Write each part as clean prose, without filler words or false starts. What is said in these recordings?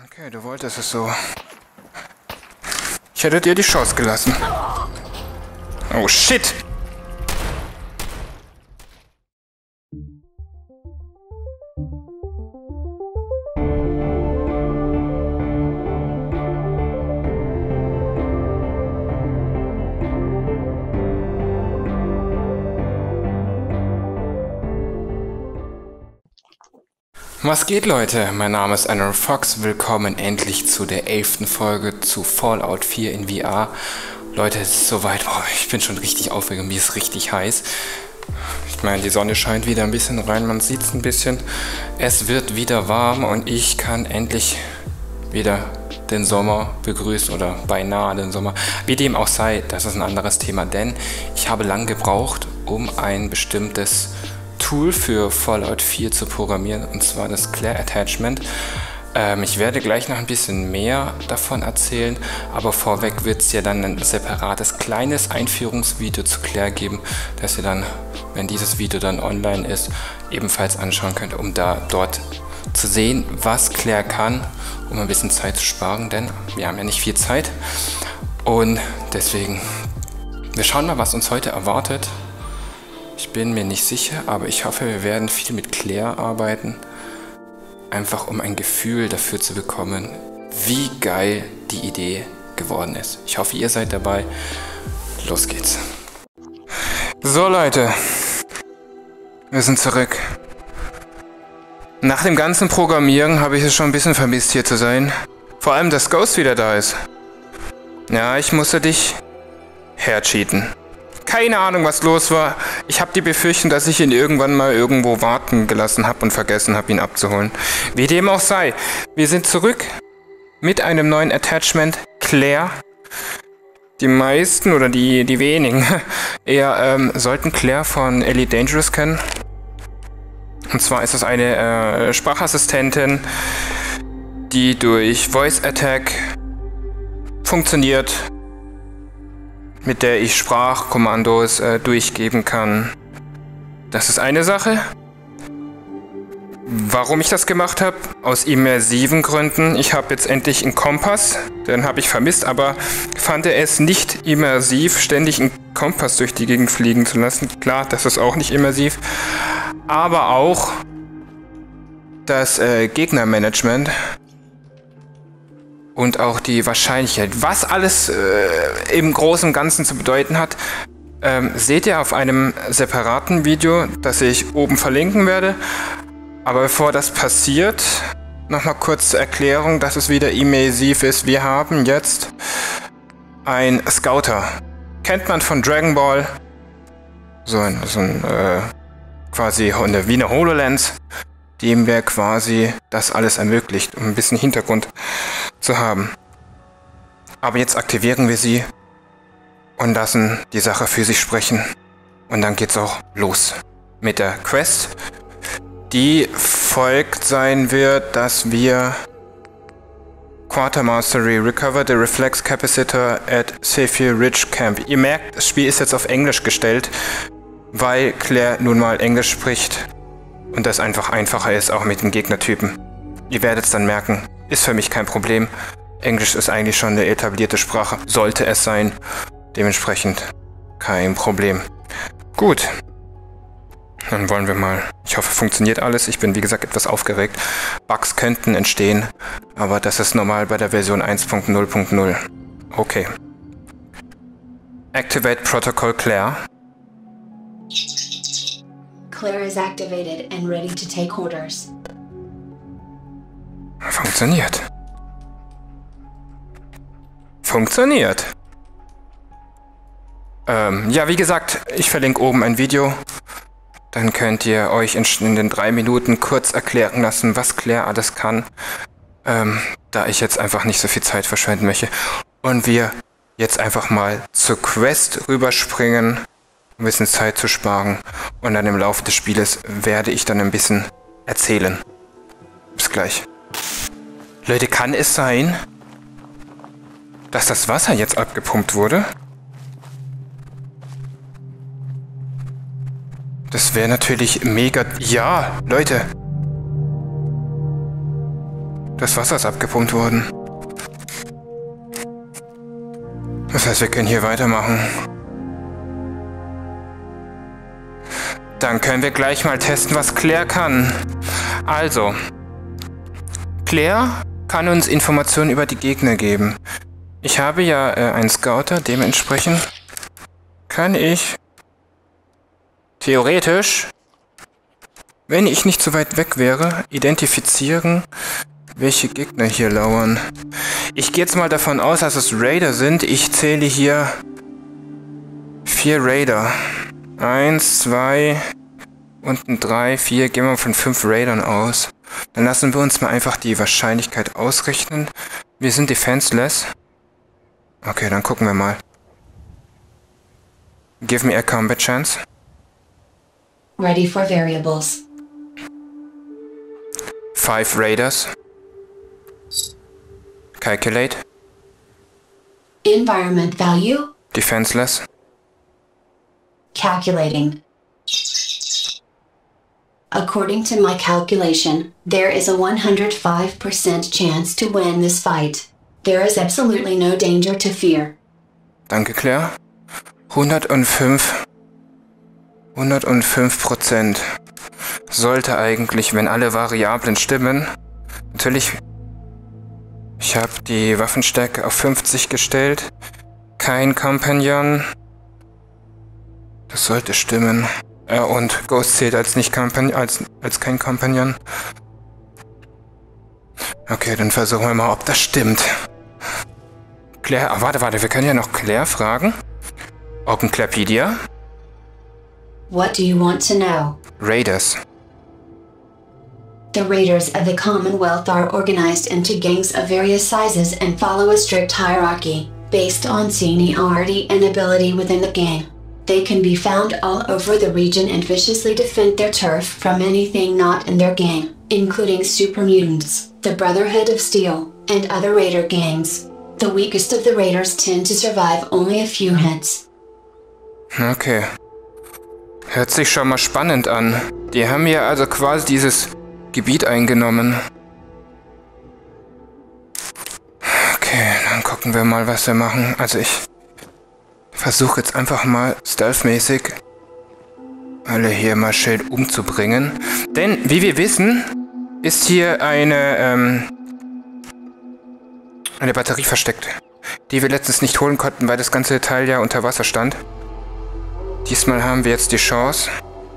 Okay, du wolltest es so. Ich hätte dir die Chance gelassen. Oh shit! Was geht, Leute? Mein Name ist Aaron Fox. Willkommen endlich zu der 11. Folge zu Fallout 4 in VR. Leute, es ist soweit. Boah, ich bin schon richtig aufgeregt. Mir ist richtig heiß. Ich meine, die Sonne scheint wieder ein bisschen rein. Man sieht es ein bisschen. Es wird wieder warm und ich kann endlich wieder den Sommer begrüßen oder beinahe den Sommer. Wie dem auch sei, das ist ein anderes Thema, denn ich habe lang gebraucht, um ein bestimmtes Tool für Fallout 4 zu programmieren, und zwar das Claire Attachment. Ich werde gleich noch ein bisschen mehr davon erzählen, aber vorweg wird es ja dann ein separates kleines Einführungsvideo zu Claire geben, das ihr dann, wenn dieses Video dann online ist, ebenfalls anschauen könnt, um dort zu sehen, was Claire kann, um ein bisschen Zeit zu sparen, denn wir haben ja nicht viel Zeit. Und deswegen, wir schauen mal, was uns heute erwartet. Ich bin mir nicht sicher, aber ich hoffe, wir werden viel mit Claire arbeiten. Einfach um ein Gefühl dafür zu bekommen, wie geil die Idee geworden ist. Ich hoffe, ihr seid dabei. Los geht's. So, Leute. Wir sind zurück. Nach dem ganzen Programmieren habe ich es schon ein bisschen vermisst, hier zu sein. Vor allem, dass Ghost wieder da ist. Ja, ich musste dich hercheaten. Keine Ahnung, was los war. Ich habe die Befürchtung, dass ich ihn irgendwann mal irgendwo warten gelassen habe und vergessen habe, ihn abzuholen. Wie dem auch sei. Wir sind zurück mit einem neuen Attachment, Claire. Die meisten oder die wenigen eher sollten Claire von Elite Dangerous kennen. Und zwar ist es eine Sprachassistentin, die durch Voice Attack funktioniert, mit der ich Sprachkommandos durchgeben kann. Das ist eine Sache. Warum ich das gemacht habe? Aus immersiven Gründen. Ich habe jetzt endlich einen Kompass, den habe ich vermisst, aber fand es nicht immersiv, ständig einen Kompass durch die Gegend fliegen zu lassen. Klar, das ist auch nicht immersiv. Aber auch das Gegnermanagement und auch die Wahrscheinlichkeit, was alles im Großen und Ganzen zu bedeuten hat, seht ihr auf einem separaten Video, das ich oben verlinken werde. Aber bevor das passiert, nochmal kurz zur Erklärung, dass es wieder immersiv ist. Wir haben jetzt ein Scouter. Kennt man von Dragon Ball. So ein quasi wie eine HoloLens, dem wir quasi das alles ermöglicht, um ein bisschen Hintergrund zu haben. Aber jetzt aktivieren wir sie und lassen die Sache für sich sprechen. Und dann geht's auch los mit der Quest, die folgt sein wird, dass wir Quartermastery recover the reflex capacitor at Zephyr Ridge Camp. Ihr merkt, das Spiel ist jetzt auf Englisch gestellt, weil Claire nun mal Englisch spricht und das einfach einfacher ist, auch mit den Gegnertypen. Ihr werdet es dann merken, ist für mich kein Problem. Englisch ist eigentlich schon eine etablierte Sprache, sollte es sein. Dementsprechend kein Problem. Gut, dann wollen wir mal. Ich hoffe, funktioniert alles. Ich bin, wie gesagt, etwas aufgeregt. Bugs könnten entstehen, aber das ist normal bei der Version 1.0.0. Okay. Activate Protocol Claire. Claire is activated and ready to take orders. Funktioniert. Funktioniert. Ja, wie gesagt, ich verlinke oben ein Video. Dann könnt ihr euch in den 3 Minuten kurz erklären lassen, was Claire alles kann. Da ich jetzt einfach nicht so viel Zeit verschwenden möchte. Und wir jetzt einfach mal zur Quest rüberspringen, um ein bisschen Zeit zu sparen. Und dann im Laufe des Spieles werde ich dann ein bisschen erzählen. Bis gleich. Leute, kann es sein, dass das Wasser jetzt abgepumpt wurde? Das wäre natürlich mega... Ja, Leute. Das Wasser ist abgepumpt worden. Das heißt, wir können hier weitermachen. Dann können wir gleich mal testen, was Claire kann. Also, Claire kann uns Informationen über die Gegner geben. Ich habe ja einen Scouter, dementsprechend kann ich theoretisch, wenn ich nicht so weit weg wäre, identifizieren, welche Gegner hier lauern. Ich gehe jetzt mal davon aus, dass es Raider sind. Ich zähle hier 4 Raider. 1, 2 und 3, 4. Gehen wir von 5 Raidern aus. Dann lassen wir uns mal einfach die Wahrscheinlichkeit ausrechnen. Wir sind defenseless. Okay, dann gucken wir mal. Give me a combat chance. Ready for variables. 5 Raiders. Calculate. Environment value. Defenseless. Calculating. According to my calculation, there is a 105% chance to win this fight. There is absolutely no danger to fear. Danke, Claire. 105%. Sollte eigentlich, wenn alle Variablen stimmen. Natürlich, ich habe die Waffenstärke auf 50 gestellt. Kein Companion. Das sollte stimmen. Und Ghost zählt als nicht als kein Companion. Okay, dann versuchen wir mal, ob das stimmt. Claire, warte, wir können ja noch Claire fragen. Open Clairpedia. What do you want to know? Raiders. The Raiders of the Commonwealth are organized into gangs of various sizes and follow a strict hierarchy, based on seniority and ability within the gang. They can be found all over the region and viciously defend their turf from anything not in their gang, including super mutants, the Brotherhood of Steel, and other Raider gangs. The weakest of the Raiders tend to survive only a few hits. Okay. Hört sich schon mal spannend an. Die haben ja also quasi dieses Gebiet eingenommen. Okay, dann gucken wir mal, was wir machen. Also ich versuche jetzt einfach mal stealthmäßig alle hier mal schön umzubringen. Denn, wie wir wissen, ist hier eine Batterie versteckt, die wir letztens nicht holen konnten, weil das ganze Teil ja unter Wasser stand. Diesmal haben wir jetzt die Chance.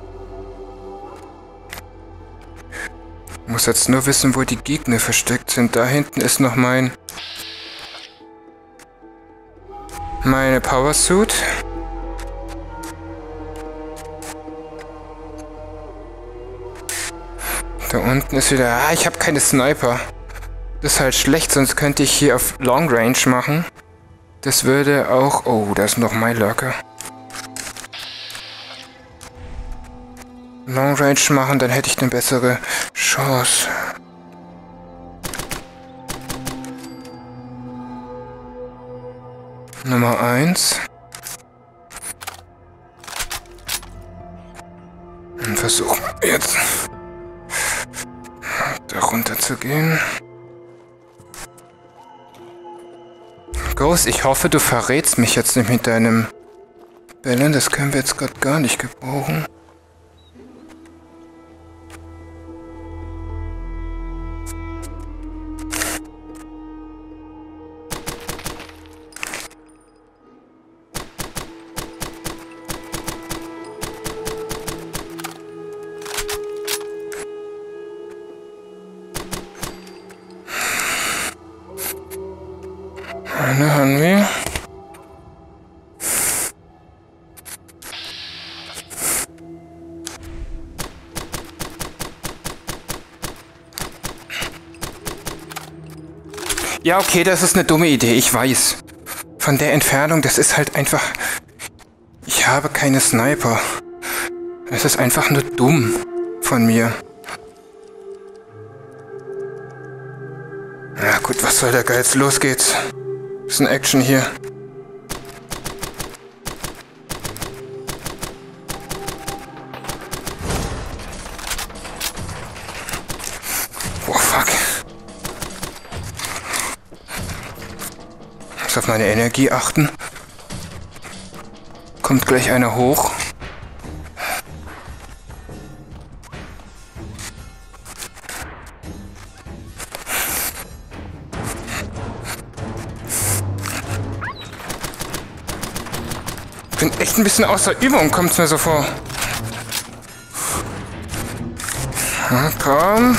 Ich muss jetzt nur wissen, wo die Gegner versteckt sind. Da hinten ist noch meine Powersuit. Da unten ist wieder... Ah, ich habe keine Sniper. Das ist halt schlecht, sonst könnte ich hier auf Long Range machen. Das würde auch... Oh, da ist noch mein Lurker. Long Range machen, dann hätte ich eine bessere Chance. Nummer 1. Und versuchen wir jetzt da runter zu gehen. Ghost, ich hoffe, du verrätst mich jetzt nicht mit deinem Bällen. Das können wir jetzt gerade gar nicht gebrauchen. Eine haben wir. Ja, okay, das ist eine dumme Idee, ich weiß. Von der Entfernung, das ist halt einfach... Ich habe keine Sniper. Es ist einfach nur dumm von mir. Na gut, was soll der Geiz? Los geht's. Ist ein Action hier. Oh, fuck. Muss auf meine Energie achten. Kommt gleich einer hoch. Bin echt ein bisschen außer Übung, kommt's mir so vor. Na, komm.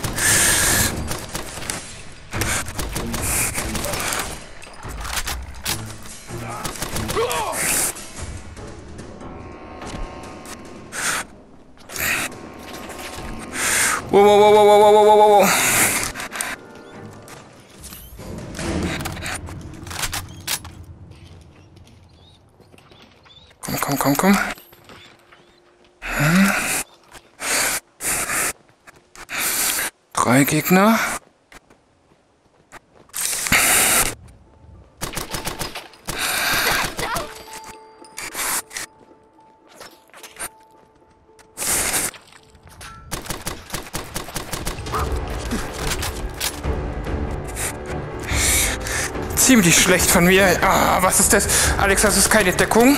Wow, wow, wow, wow, wow, wow, wow, wow. Komm. Hm. 3 Gegner. Ziemlich schlecht von mir. Ah, was ist das? Alex, das ist keine Deckung.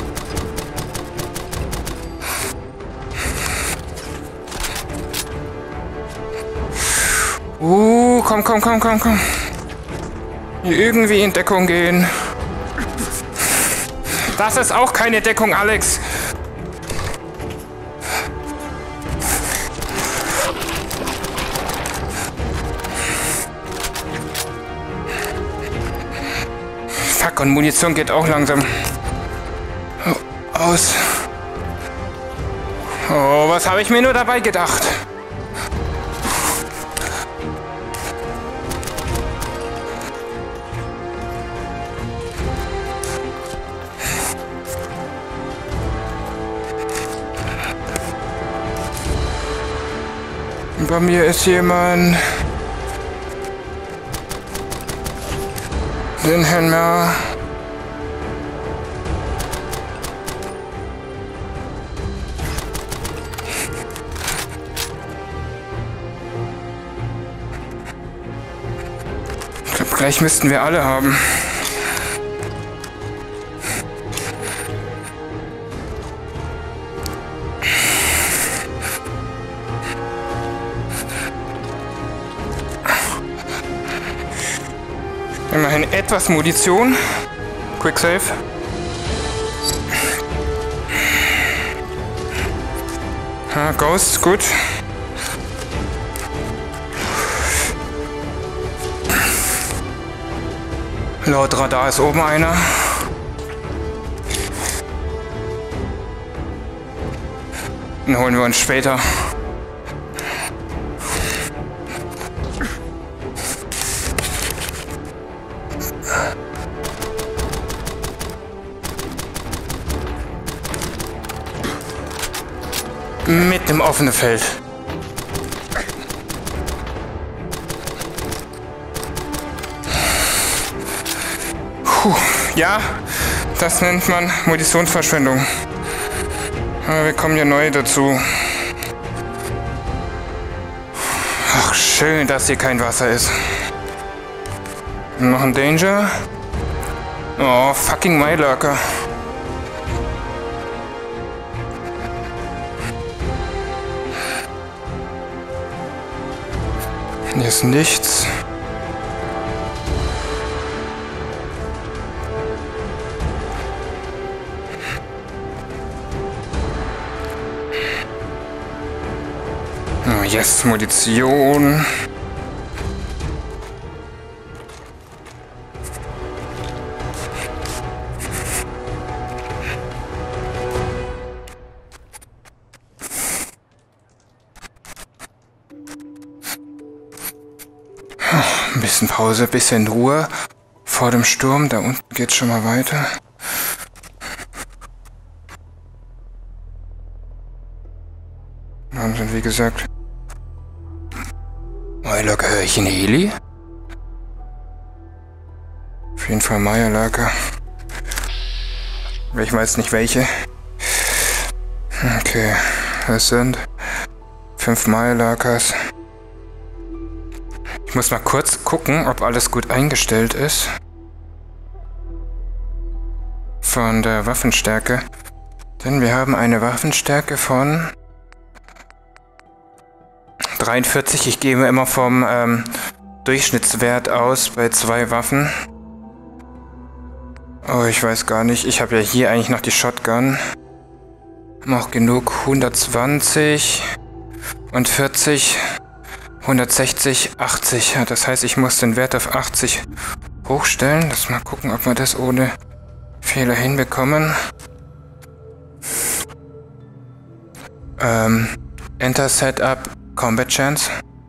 Komm. Hier irgendwie in Deckung gehen. Das ist auch keine Deckung, Alex. Fuck, und Munition geht auch langsam aus. Oh, was habe ich mir nur dabei gedacht? Bei mir ist jemand. Den Händler. Ich glaube, gleich müssten wir alle haben. Immerhin etwas Munition. Quick Save. Ghost, gut. Laut Radar ist oben einer. Den holen wir uns später. Mit dem offenen Feld. Puh, ja, das nennt man Munitionsverschwendung. Aber wir kommen ja neu dazu. Ach, schön, dass hier kein Wasser ist. Noch ein Danger. Oh, fucking Mailurker. Hier ist nichts. Oh, yes, Munition. Ein bisschen Pause, ein bisschen Ruhe vor dem Sturm. Da unten geht's schon mal weiter. Wahnsinn, wie gesagt. Mailurker, höre ich einen Heli? Auf jeden Fall Mailurker. Ich weiß nicht welche. Okay, das sind 5 Mailurkers. Ich muss mal kurz gucken, ob alles gut eingestellt ist. von der Waffenstärke. Denn wir haben eine Waffenstärke von 43. Ich gehe immer vom Durchschnittswert aus bei 2 Waffen. Oh, ich weiß gar nicht. Ich habe ja hier eigentlich noch die Shotgun. Haben auch genug. 120 und 40, 160, 80. Ja, das heißt, ich muss den Wert auf 80 hochstellen. Lass mal gucken, ob wir das ohne Fehler hinbekommen. Enter Setup Combat Chance.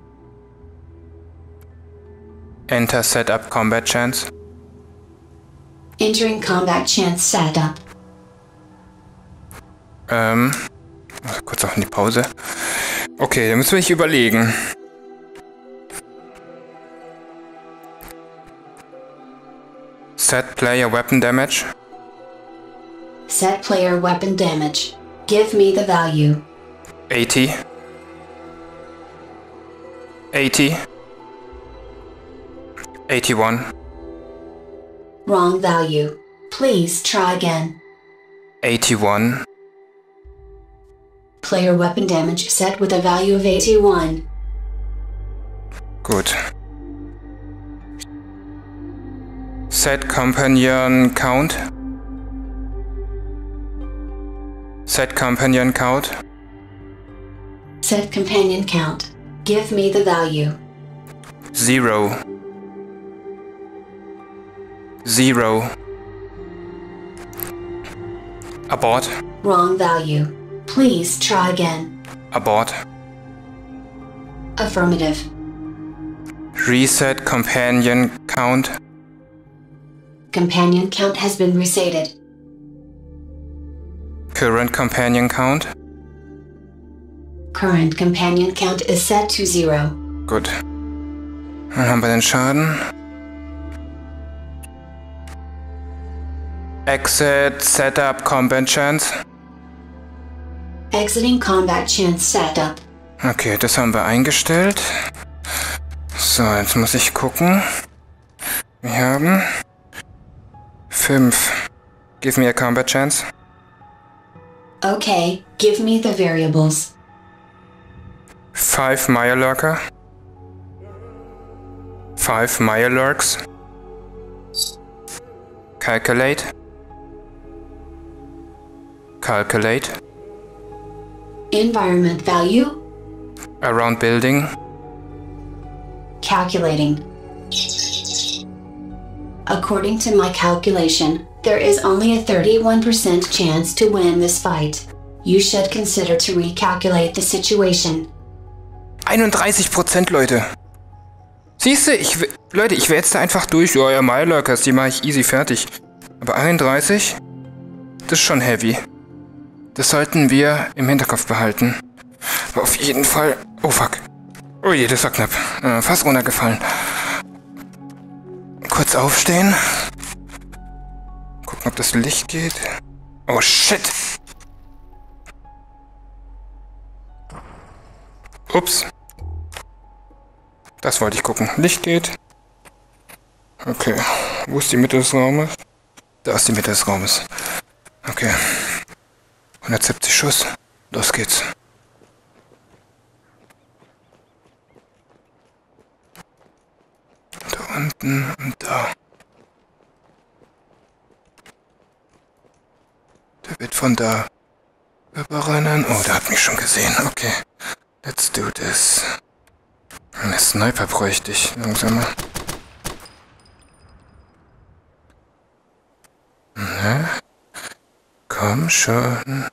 Enter Setup Combat Chance. Entering Combat Chance Setup. Kurz auch in die Pause. Okay, dann müssen wir nicht überlegen. Set Player Weapon Damage. Set Player Weapon Damage. Give me the value. 80. 80. 81. Wrong value. Please try again. 81. Player weapon damage set with a value of 81. Gut. Set Companion Count. Set Companion Count. Set companion count. Give me the value. 0. 0. Abort. Wrong value. Please try again. Abort. Affirmative. Reset Companion Count. Companion count has been resetted. Current Companion Count. Current companion count is set to 0. Gut. Dann haben wir den Schaden. Exit Setup Combat Chance. Exiting combat chance setup. Okay, das haben wir eingestellt. So, jetzt muss ich gucken. Wir haben 5. Give me a combat chance. Okay, give me the variables. 5 Mirelurker. 5 Mirelurks. Calculate. Calculate. Environment value. Around building. Calculating. According to my calculation, there is only a 31% chance to win this fight. You should consider to recalculate the situation. 31%, Leute. Siehst du, Leute, ich wäre jetzt da einfach durch. Ja, Mirelurkers, die mache ich easy fertig. Aber 31? Das ist schon heavy. Das sollten wir im Hinterkopf behalten. Aber auf jeden Fall... Oh, fuck. Oh je, das war knapp. Fast runtergefallen. Kurz aufstehen. Gucken, ob das Licht geht. Oh, shit. Ups. Das wollte ich gucken. Licht geht. Okay. Wo ist die Mitte des Raumes? Da ist die Mitte des Raumes. Okay. 170 Schuss. Los geht's. Da unten und da. Der wird von da überrennen. Oh, der hat mich schon gesehen. Okay. Let's do this. Eine Sniper bräuchte ich. Langsam. Ne? Komm schon.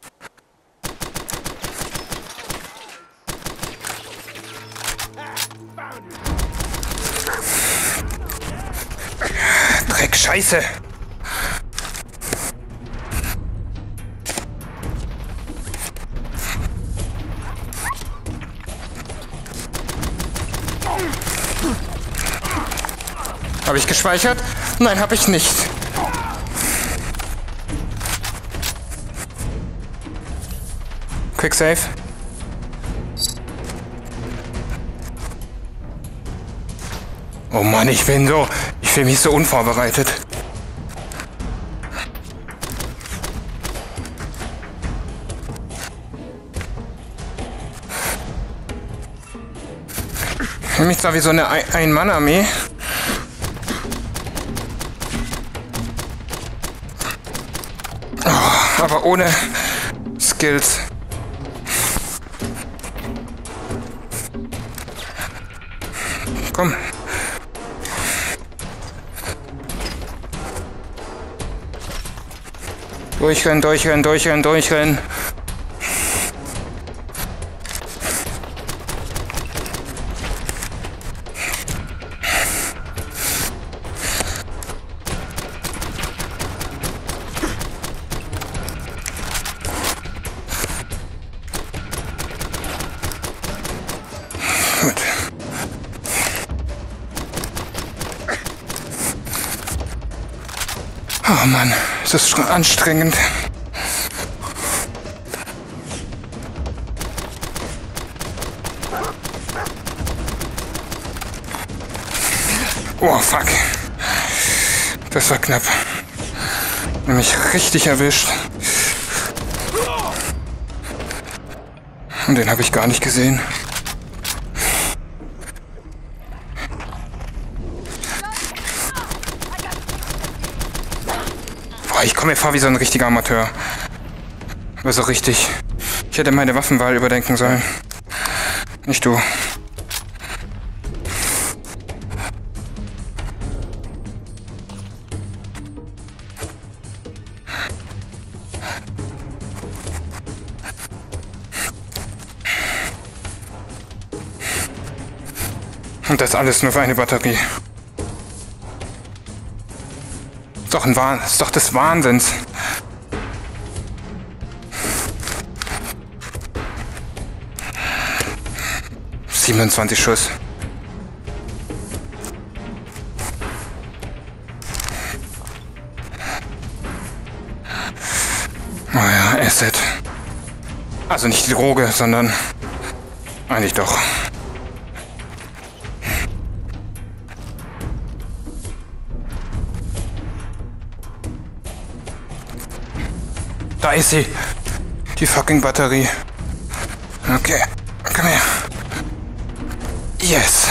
Dreck, Scheiße. Habe ich gespeichert? Nein, habe ich nicht. Quick Save. Oh Mann, ich fühle mich so unvorbereitet. Mich zwar wie so eine Ein-Mann-Armee. Oh, aber ohne Skills. Komm. Durchrennen, durchrennen, durchrennen, durchrennen. Gut. Oh Mann, das ist schon anstrengend. Oh fuck. Das war knapp. Mich richtig erwischt. Und den habe ich gar nicht gesehen. Boah, ich komme mir vor wie so ein richtiger Amateur. Aber so richtig. Ich hätte meine Waffenwahl überdenken sollen. Nicht du. Und das alles nur für eine Batterie. Ist doch des Wahnsinns. ...27 Schuss. Oh ja, Acid. Also nicht die Droge, sondern... eigentlich doch. Da ist sie. Die fucking Batterie. Okay. Komm her. Yes.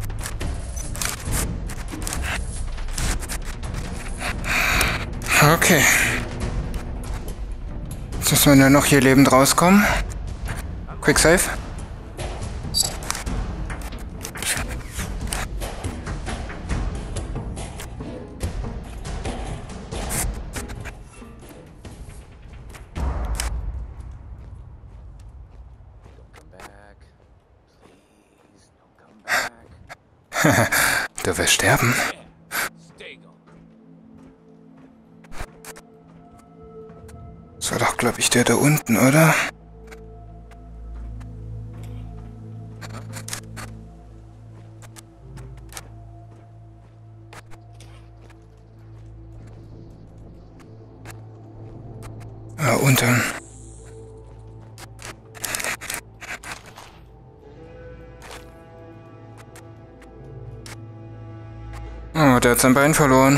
Okay. Jetzt müssen wir nur noch hier lebend rauskommen. Quick save. Du wirst sterben. Das war doch, glaube ich, der da unten, oder? Ah, unten. Oh, der hat sein Bein verloren.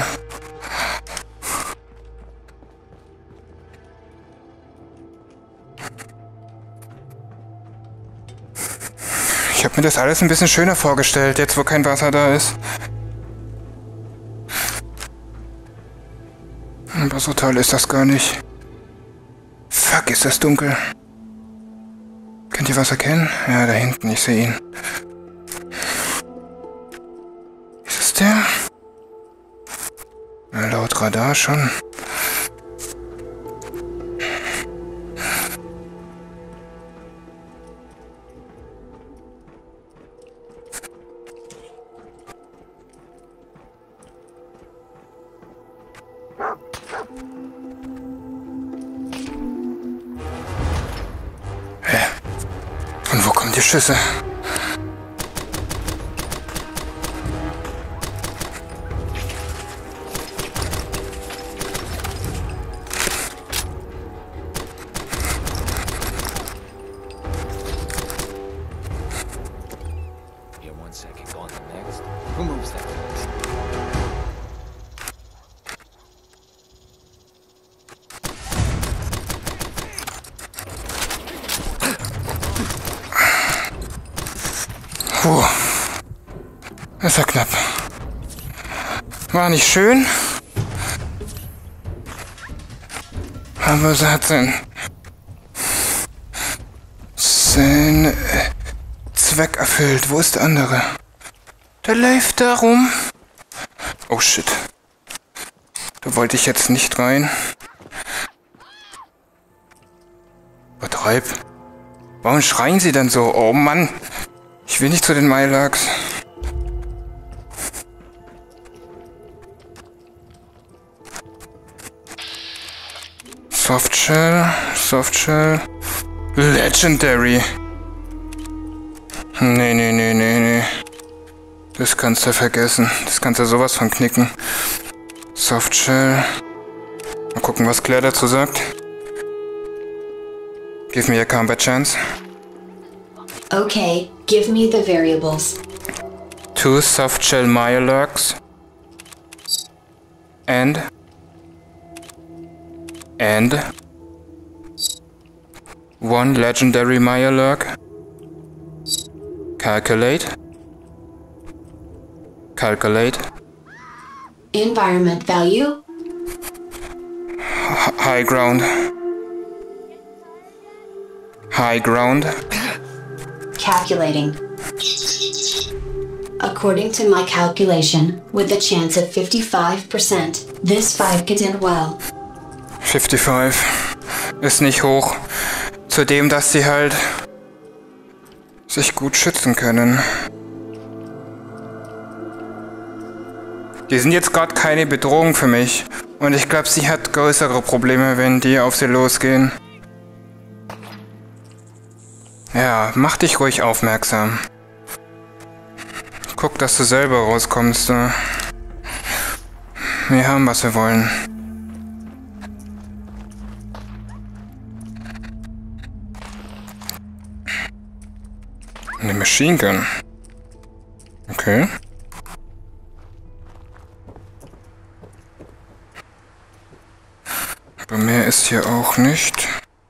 Ich habe mir das alles ein bisschen schöner vorgestellt, jetzt wo kein Wasser da ist. Aber so toll ist das gar nicht. Fuck, ist das dunkel. Könnt ihr was erkennen? Ja, da hinten, ich sehe ihn. Ist es der? Ja, laut Radar schon. Hä? Und wo kommen die Schüsse? Puh. Das war knapp. War nicht schön. Aber sie hat seinen Zweck erfüllt. Wo ist der andere? Der läuft da rum. Oh shit. Da wollte ich jetzt nicht rein. Übertreib. Warum schreien sie denn so? Oh Mann. Ich will nicht zu den Mylarks. Softshell. Softshell. Legendary. Nee. Das kannst du vergessen. Das kannst du sowas von knicken. Softshell. Mal gucken, was Claire dazu sagt. Give me a combat chance. Okay, give me the variables. 2 softshell Mirelurks. And 1 legendary Mirelurk. Calculate. Environment value. High ground. Calculating. According to my calculation, with a chance of 55%, this fight could end well. 55 ist nicht hoch. Zudem, dass sie halt sich gut schützen können. Die sind jetzt gerade keine Bedrohung für mich. Und ich glaube, sie hat größere Probleme, wenn die auf sie losgehen. Ja, mach dich ruhig aufmerksam. Guck, dass du selber rauskommst. Wir haben, was wir wollen. Eine Machine Gun. Okay. Aber mehr ist hier auch nicht.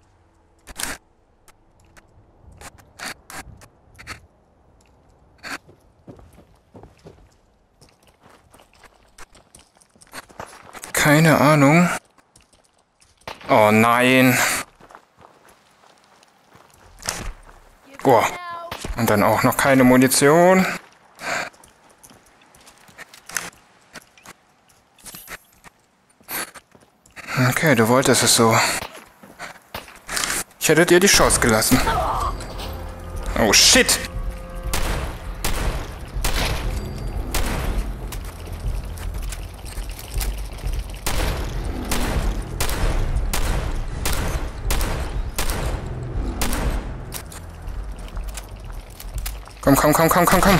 Keine Ahnung. Oh nein. Oh. Und dann auch noch keine Munition. Okay, du wolltest es so. Ich hätte dir die Chance gelassen. Oh shit! Komm.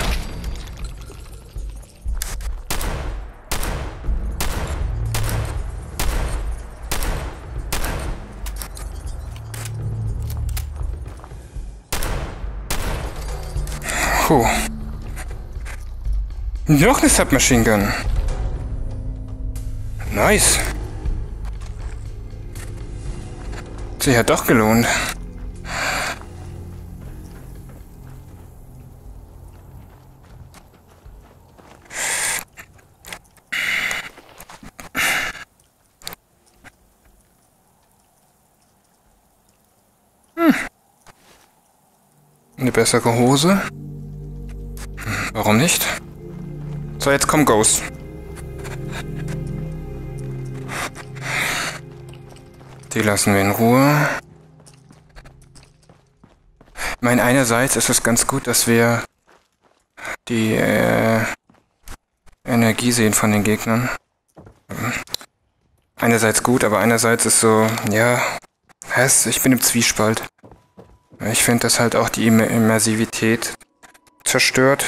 Puh. Noch eine Submachine Gun. Nice. Sie hat doch gelohnt. Eine bessere Hose? Warum nicht? So, jetzt komm, Ghost. Die lassen wir in Ruhe. Ich meine, einerseits ist es ganz gut, dass wir die Energie sehen von den Gegnern. Einerseits gut, aber einerseits ist so, ja, ich bin im Zwiespalt. Ich finde, dass halt auch die Immersivität zerstört.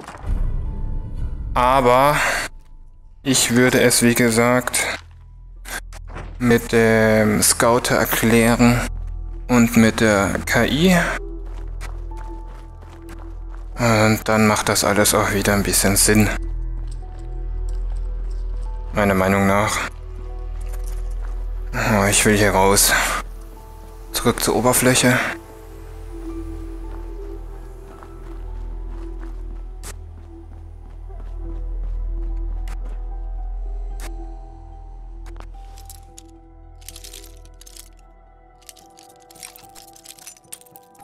Aber ich würde es, wie gesagt, mit dem Scouter erklären und mit der KI. Und dann macht das alles auch wieder ein bisschen Sinn. Meiner Meinung nach. Oh, ich will hier raus. Zurück zur Oberfläche.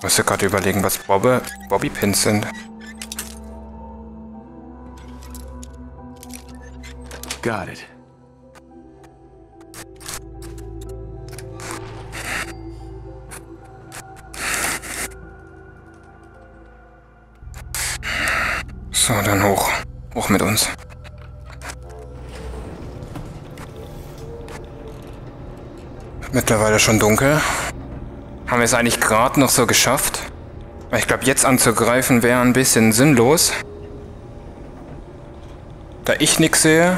muss ja gerade überlegen, was Bobby-Pins sind. Got it. So, dann hoch. Hoch mit uns. Mittlerweile schon dunkel. Haben wir es eigentlich gerade noch so geschafft? Weil ich glaube, jetzt anzugreifen wäre ein bisschen sinnlos. Da ich nichts sehe.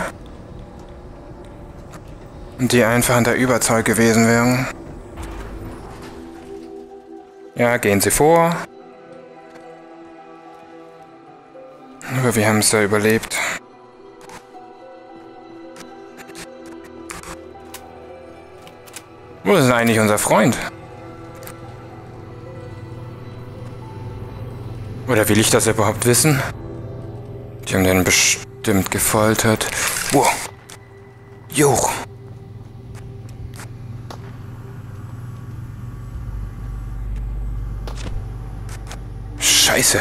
Und die einfach in der Überzahl gewesen wären. Ja, gehen Sie vor. Aber wir haben es ja überlebt. Wo ist denn eigentlich unser Freund? Oder will ich das überhaupt wissen? Die haben den bestimmt gefoltert. Wow. Jo. Scheiße.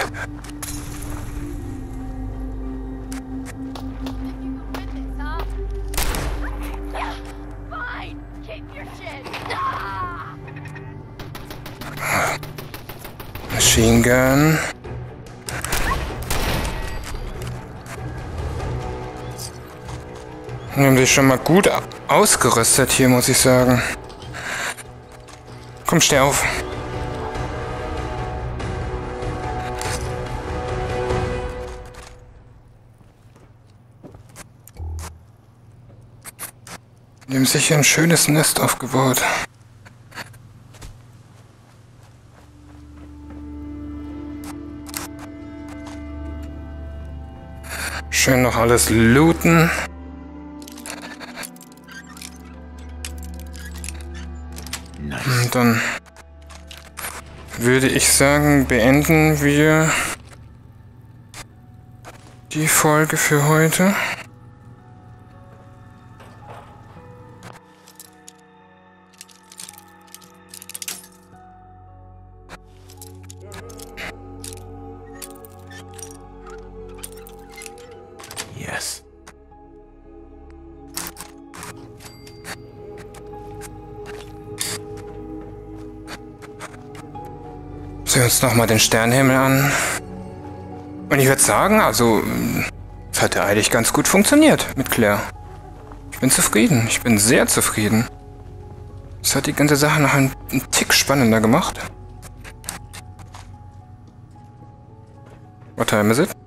Machine Gun. Wir haben sich schon mal gut ausgerüstet hier, muss ich sagen. Komm, steh auf. Die haben sich hier ein schönes Nest aufgebaut. Schön noch alles looten. Und dann würde ich sagen, beenden wir die Folge für heute. Yes. Sehen wir uns nochmal den Sternenhimmel an. Und ich würde sagen, also, es hat ja eigentlich ganz gut funktioniert mit Claire. Ich bin zufrieden. Ich bin sehr zufrieden. Es hat die ganze Sache noch einen Tick spannender gemacht. What time is it?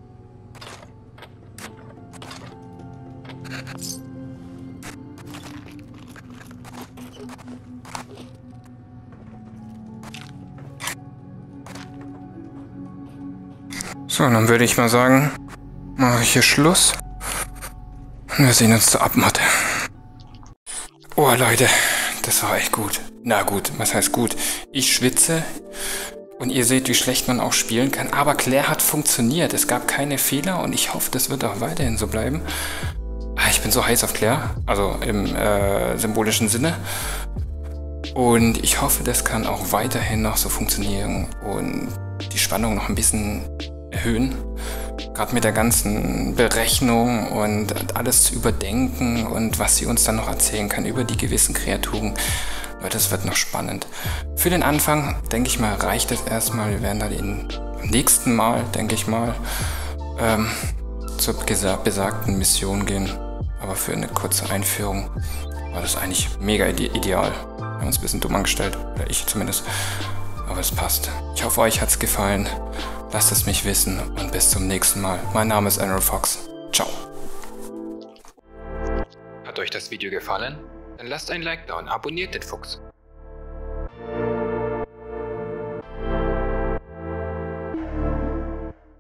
So, dann würde ich mal sagen, mache ich hier Schluss. Und wir sehen uns zur Abmatte. Oh Leute, das war echt gut. Na gut, was heißt gut? Ich schwitze und ihr seht, wie schlecht man auch spielen kann. Aber Claire hat funktioniert. Es gab keine Fehler und ich hoffe, das wird auch weiterhin so bleiben. Ich bin so heiß auf Claire, also im symbolischen Sinne. Und ich hoffe, das kann auch weiterhin noch so funktionieren und die Spannung noch ein bisschen erhöhen. Gerade mit der ganzen Berechnung und alles zu überdenken und was sie uns dann noch erzählen kann über die gewissen Kreaturen. Leute, das wird noch spannend. Für den Anfang, denke ich mal, reicht es erstmal. Wir werden dann beim nächsten Mal, denke ich mal, zur besagten Mission gehen. Aber für eine kurze Einführung war das eigentlich mega ideal. Wir haben uns ein bisschen dumm angestellt, oder ich zumindest. Aber es passt. Ich hoffe, euch hat es gefallen. Lasst es mich wissen und bis zum nächsten Mal. Mein Name ist Andrew Fox. Ciao. Hat euch das Video gefallen? Dann lasst ein Like da und abonniert den Fuchs.